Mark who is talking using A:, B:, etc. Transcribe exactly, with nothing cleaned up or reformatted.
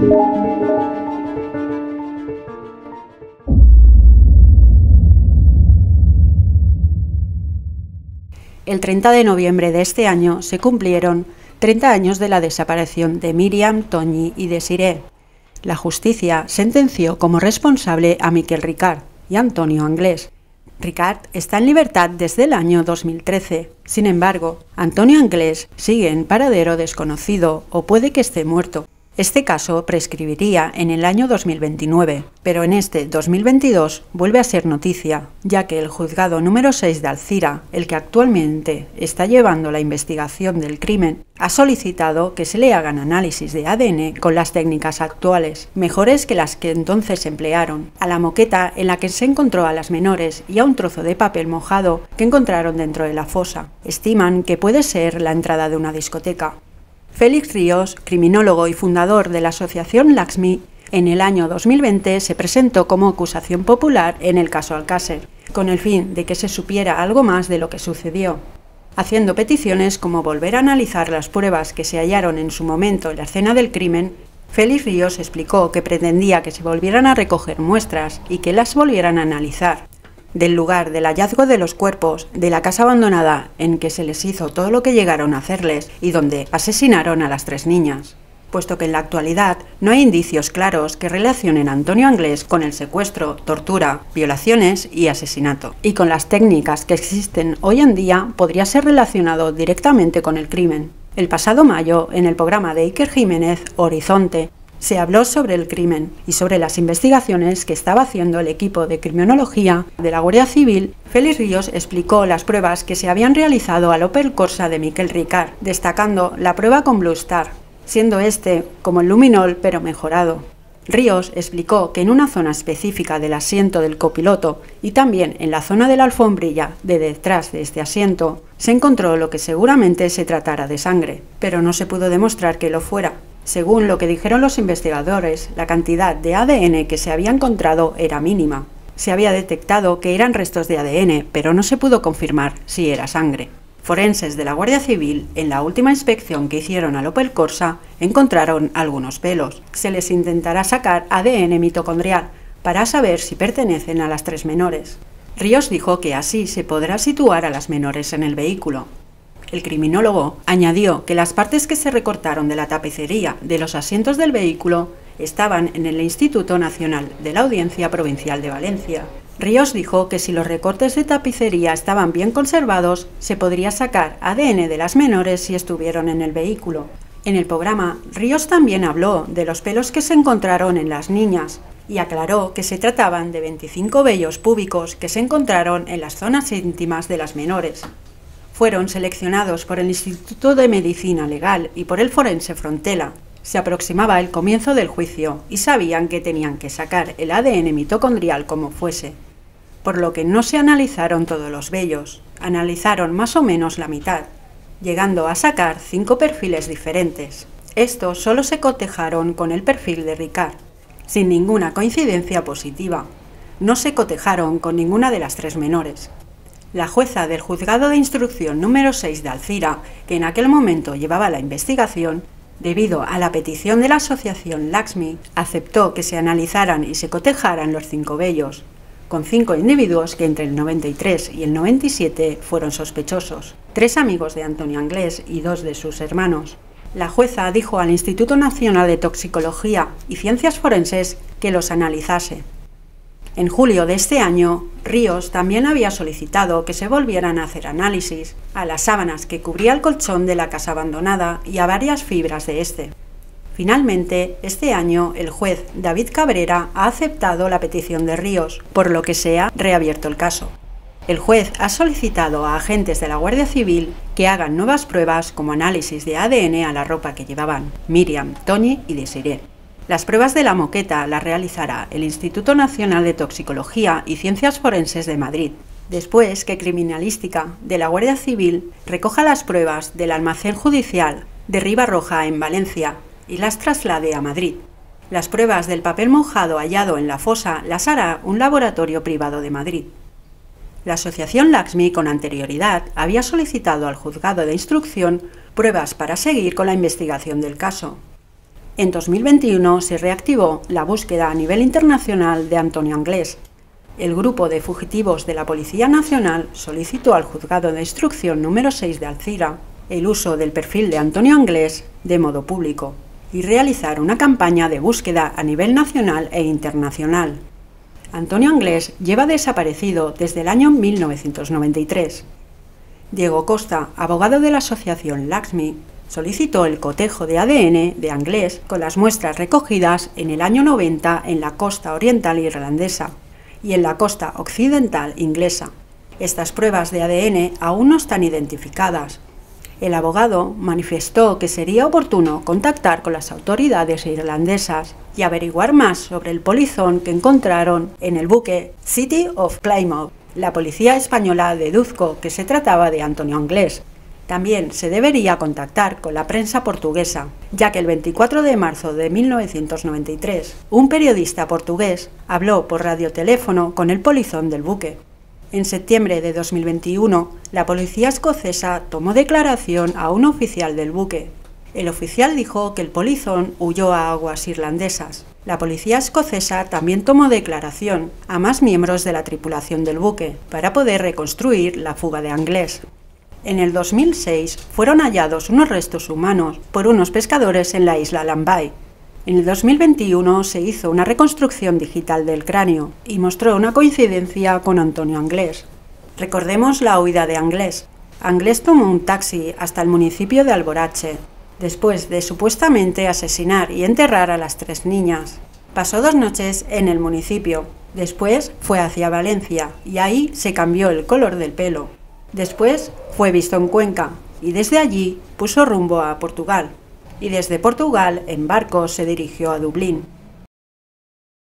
A: El treinta de noviembre de este año se cumplieron treinta años de la desaparición de Míriam, Toñi y Desiree. La justicia sentenció como responsable a Miquel Ricard y Antonio Anglès. Ricard está en libertad desde el año dos mil trece. Sin embargo, Antonio Anglès sigue en paradero desconocido o puede que esté muerto. Este caso prescribiría en el año dos mil veintinueve, pero en este dos mil veintidós vuelve a ser noticia, ya que el juzgado número seis de Alzira, el que actualmente está llevando la investigación del crimen, ha solicitado que se le hagan análisis de A D N con las técnicas actuales, mejores que las que entonces emplearon, a la moqueta en la que se encontró a las menores y a un trozo de papel mojado que encontraron dentro de la fosa. Estiman que puede ser la entrada de una discoteca. Félix Ríos, criminólogo y fundador de la asociación Laxmi, en el año dos mil veinte se presentó como acusación popular en el caso Alcácer, con el fin de que se supiera algo más de lo que sucedió, haciendo peticiones como volver a analizar las pruebas que se hallaron en su momento en la escena del crimen. Félix Ríos explicó que pretendía que se volvieran a recoger muestras y que las volvieran a analizar. Del lugar del hallazgo de los cuerpos, de la casa abandonada en que se les hizo todo lo que llegaron a hacerles y donde asesinaron a las tres niñas, puesto que en la actualidad no hay indicios claros que relacionen a Antonio Anglès con el secuestro, tortura, violaciones y asesinato. Y con las técnicas que existen hoy en día podría ser relacionado directamente con el crimen. El pasado mayo, en el programa de Iker Jiménez, Horizonte, se habló sobre el crimen y sobre las investigaciones que estaba haciendo el equipo de criminología de la Guardia Civil. Félix Ríos explicó las pruebas que se habían realizado al Opel Corsa de Miquel Ricard, destacando la prueba con Blue Star, siendo este como el luminol pero mejorado. Ríos explicó que en una zona específica del asiento del copiloto y también en la zona de la alfombrilla de detrás de este asiento se encontró lo que seguramente se tratara de sangre, pero no se pudo demostrar que lo fuera. Según lo que dijeron los investigadores, la cantidad de A D N que se había encontrado era mínima. Se había detectado que eran restos de A D N, pero no se pudo confirmar si era sangre. Forenses de la Guardia Civil, en la última inspección que hicieron al Opel Corsa, encontraron algunos pelos. Se les intentará sacar A D N mitocondrial para saber si pertenecen a las tres menores. Ríos dijo que así se podrá situar a las menores en el vehículo. El criminólogo añadió que las partes que se recortaron de la tapicería de los asientos del vehículo estaban en el Instituto Nacional de la Audiencia Provincial de Valencia. Ríos dijo que si los recortes de tapicería estaban bien conservados, se podría sacar A D N de las menores si estuvieron en el vehículo. En el programa, Ríos también habló de los pelos que se encontraron en las niñas y aclaró que se trataban de veinticinco vellos púbicos que se encontraron en las zonas íntimas de las menores. Fueron seleccionados por el Instituto de Medicina Legal y por el forense Frontela. Se aproximaba el comienzo del juicio y sabían que tenían que sacar el A D N mitocondrial como fuese, por lo que no se analizaron todos los vellos, analizaron más o menos la mitad, llegando a sacar cinco perfiles diferentes. Estos solo se cotejaron con el perfil de Ricard, sin ninguna coincidencia positiva. No se cotejaron con ninguna de las tres menores. La jueza del Juzgado de Instrucción número seis de Alzira, que en aquel momento llevaba la investigación, debido a la petición de la asociación Laxmi, aceptó que se analizaran y se cotejaran los cinco vellos, con cinco individuos que entre el noventa y tres y el noventa y siete fueron sospechosos, tres amigos de Antonio Anglès y dos de sus hermanos. La jueza dijo al Instituto Nacional de Toxicología y Ciencias Forenses que los analizase. En julio de este año, Ríos también había solicitado que se volvieran a hacer análisis a las sábanas que cubría el colchón de la casa abandonada y a varias fibras de este. Finalmente, este año, el juez David Cabrera ha aceptado la petición de Ríos, por lo que se ha reabierto el caso. El juez ha solicitado a agentes de la Guardia Civil que hagan nuevas pruebas como análisis de A D N a la ropa que llevaban Míriam, Toñi y Desiree. Las pruebas de la moqueta las realizará el Instituto Nacional de Toxicología y Ciencias Forenses de Madrid, después que Criminalística de la Guardia Civil recoja las pruebas del almacén judicial de Ribarroja en Valencia y las traslade a Madrid. Las pruebas del papel mojado hallado en la fosa las hará un laboratorio privado de Madrid. La asociación Laxmi con anterioridad había solicitado al Juzgado de Instrucción pruebas para seguir con la investigación del caso. En dos mil veintiuno se reactivó la búsqueda a nivel internacional de Antonio Anglés. El grupo de fugitivos de la Policía Nacional solicitó al Juzgado de Instrucción número seis de Alcira el uso del perfil de Antonio Anglés de modo público y realizar una campaña de búsqueda a nivel nacional e internacional. Antonio Anglés lleva desaparecido desde el año mil novecientos noventa y tres. Diego Costa, abogado de la asociación Laxmi, solicitó el cotejo de A D N de Anglés con las muestras recogidas en el año noventa en la costa oriental irlandesa y en la costa occidental inglesa. Estas pruebas de A D N aún no están identificadas. El abogado manifestó que sería oportuno contactar con las autoridades irlandesas y averiguar más sobre el polizón que encontraron en el buque City of Plymouth. La policía española deduzco que se trataba de Antonio Anglés. También se debería contactar con la prensa portuguesa, ya que el veinticuatro de marzo de mil novecientos noventa y tres, un periodista portugués habló por radioteléfono con el polizón del buque. En septiembre de dos mil veintiuno, la policía escocesa tomó declaración a un oficial del buque. El oficial dijo que el polizón huyó a aguas irlandesas. La policía escocesa también tomó declaración a más miembros de la tripulación del buque para poder reconstruir la fuga de Anglés. En el dos mil seis fueron hallados unos restos humanos por unos pescadores en la isla Lambay. En el dos mil veintiuno se hizo una reconstrucción digital del cráneo y mostró una coincidencia con Antonio Anglés. Recordemos la huida de Anglés. Anglés tomó un taxi hasta el municipio de Alborache, después de supuestamente asesinar y enterrar a las tres niñas. Pasó dos noches en el municipio, después fue hacia Valencia y ahí se cambió el color del pelo. Después fue visto en Cuenca y desde allí puso rumbo a Portugal. Y desde Portugal en barco se dirigió a Dublín.